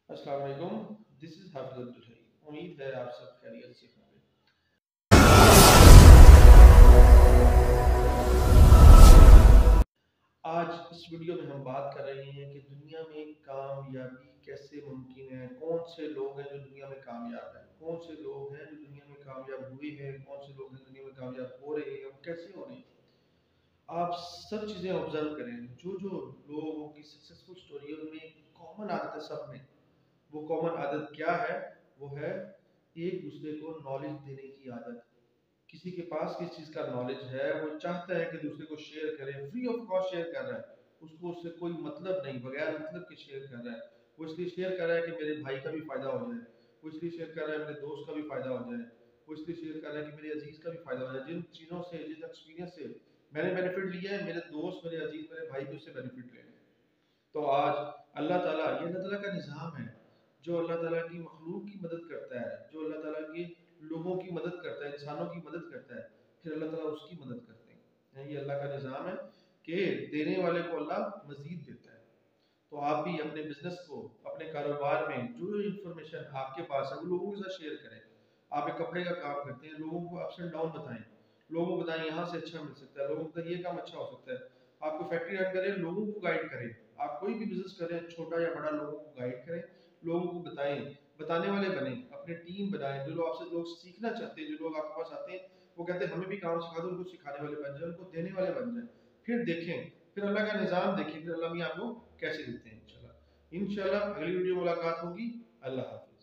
अस्सलाम वालेकुम। This is हाफिज़ अब्दुल हई। उम्मीद है आप सब खैरियत से होंगे। आज इस वीडियो में हम बात कर रहे हैं कि दुनिया में कामयाबी कैसे मुमकिन है, कौन से लोग हैं जो दुनिया में कामयाब हैं, कौन से लोग हैं जो दुनिया में कामयाब हुए हैं, कौन से लोग हैं दुनिया में कामयाब हो रहे हैं और कैसे हो रहे हैं। आप सब चीज़ें ऑब्जर्व करें, जो जो लोगों की सक्सेसफुल स्टोरी है उनमें कॉमन आदत है सब में। वो कॉमन आदत क्या है? वो है एक दूसरे को नॉलेज देने की आदत। किसी के पास किस चीज़ का नॉलेज है वो चाहता है कि दूसरे को शेयर करे, फ्री ऑफ कॉस्ट शेयर कर रहा है, उसको उससे कोई मतलब नहीं, बगैर मतलब के शेयर कर रहा है। वो इसलिए शेयर कर रहा है कि मेरे भाई का भी फायदा हो जाए, वो इसलिए शेयर कर रहा है मेरे दोस्त का भी फायदा हो जाए, वो इसलिए शेयर कर रहा है कि मेरे अजीज का भी फायदा हो जाए। जिन चीज़ों से, जिस एक्सपीरियंस से मैंने बेनिफिट लिया है, मेरे दोस्त, मेरे अजीज, मेरे भाई भी उससे बेनिफिट ले रहे हैं। तो आज अल्लाह ताला, ये अल्लाह ताला का निज़ाम है। जो अल्लाह ताला की मखलूक की मदद करता है, जो अल्लाह ताला की लोगों की मदद करता है, इंसानों की मदद करता है, फिर अल्लाह ताला उसकी मदद करते हैं। ये अल्लाह का निज़ाम है कि देने वाले को अल्लाह मज़ीद देता है। तो आप भी अपने बिजनेस को, अपने कारोबार में जो इन्फॉर्मेशन आपके पास है वो लोगों के साथ शेयर करें। आप एक कपड़े का काम करते हैं, लोगों को अप्स एंड डाउन बताएं, लोगों को बताएं यहाँ से अच्छा मिल सकता है, लोगों को बताएं ये काम अच्छा हो सकता है। आपको फैक्ट्री रन करें, लोगों को गाइड करें। आप कोई भी बिजनेस करें, छोटा या बड़ा, लोगों को गाइड करें, लोगों को बताएं, बताने वाले बने, अपनी टीम बनाएं। जो लोग आपसे लोग सीखना चाहते हैं, जो लोग आपके पास आते हैं, वो कहते हैं हमें भी काम सिखा दो, उनको सिखाने वाले बन जाए, उनको देने वाले बन जाए। फिर देखें, फिर अल्लाह का निज़ाम देखें, फिर अल्लाह मियाँ आपको कैसे देते हैं। इंशाल्लाह इंशाल्लाह अगली वीडियो मुलाकात होगी। अल्लाह हाफ़िज़।